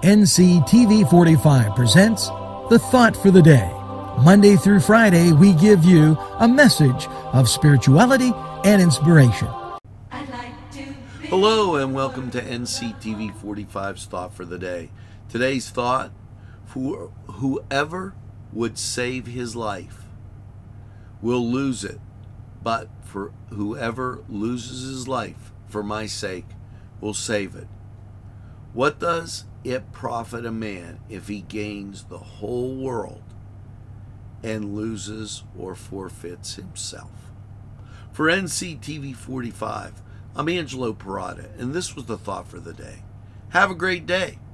NCTV45 presents The Thought for the Day. Monday through Friday, we give you a message of spirituality and inspiration. Hello and welcome to NCTV45's Thought for the Day. Today's thought: for whoever would save his life will lose it, but for whoever loses his life for my sake will save it. What does it profit a man if he gains the whole world and loses or forfeits himself? For NCTV45, I'm Angelo Parada, and this was the Thought for the Day. Have a great day.